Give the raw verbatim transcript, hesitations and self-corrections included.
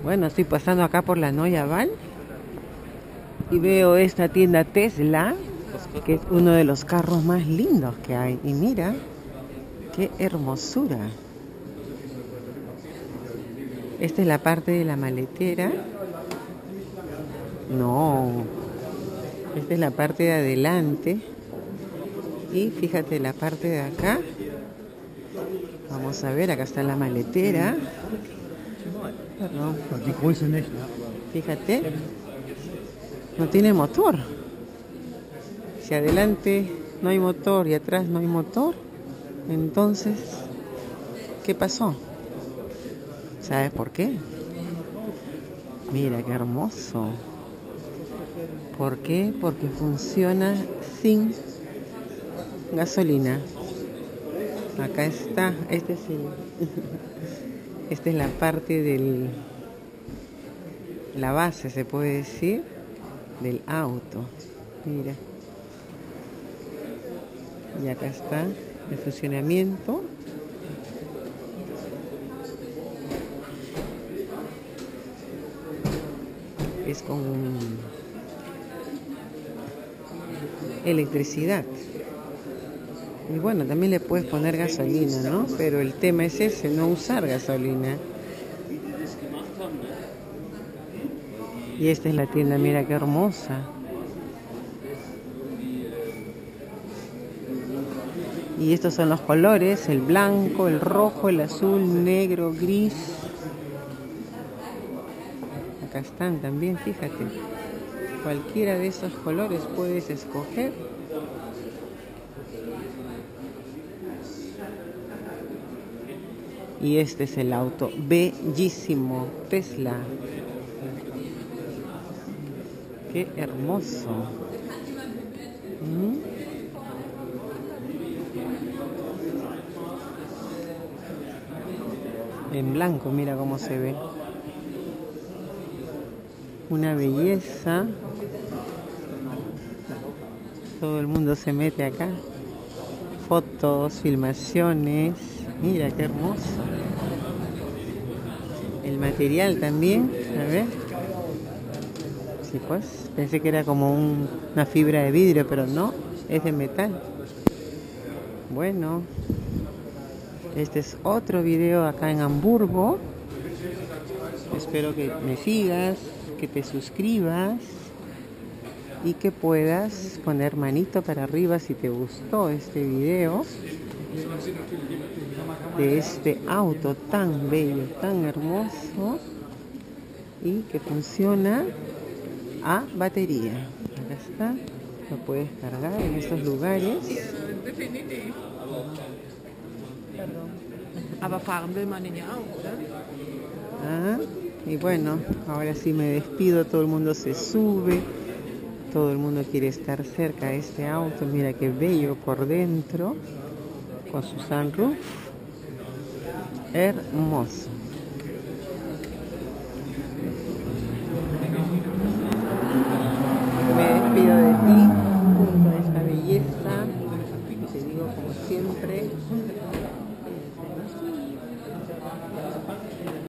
Bueno, estoy pasando acá por la Noya Val y veo esta tienda Tesla, que es uno de los carros más lindos que hay. Y mira, qué hermosura. Esta es la parte de la maletera. No, esta es la parte de adelante. Y fíjate la parte de acá. Vamos a ver, acá está la maletera. Perdón. Fíjate, no tiene motor. Si adelante no hay motor y atrás no hay motor, entonces, ¿qué pasó? ¿Sabes por qué? Mira qué hermoso. ¿Por qué? Porque funciona sin gasolina. Acá está, este es el, esta es la parte del, la base, se puede decir, del auto. Mira. Y acá está el funcionamiento. Es con electricidad. Y bueno, también le puedes poner gasolina, ¿no? Pero el tema es ese, no usar gasolina. Y esta es la tienda, mira qué hermosa. Y estos son los colores, el blanco, el rojo, el azul, negro, gris. Acá están también, fíjate. Cualquiera de esos colores puedes escoger. Y este es el auto, bellísimo, Tesla. Qué hermoso. ¿Mm? En blanco, mira cómo se ve. Una belleza. Todo el mundo se mete acá. Fotos, filmaciones. Mira qué hermoso. El material también, a ver. Sí, pues, pensé que era como un, una fibra de vidrio, pero no, es de metal. Bueno, este es otro video acá en Hamburgo. Espero que me sigas, que te suscribas y que puedas poner manito para arriba si te gustó este video de este auto tan bello, tan hermoso y que funciona a batería. Acá está, lo puedes cargar en estos lugares. Ah, y bueno, ahora sí me despido, todo el mundo se sube, todo el mundo quiere estar cerca de este auto. Mira qué bello por dentro, con su sunroof, hermoso.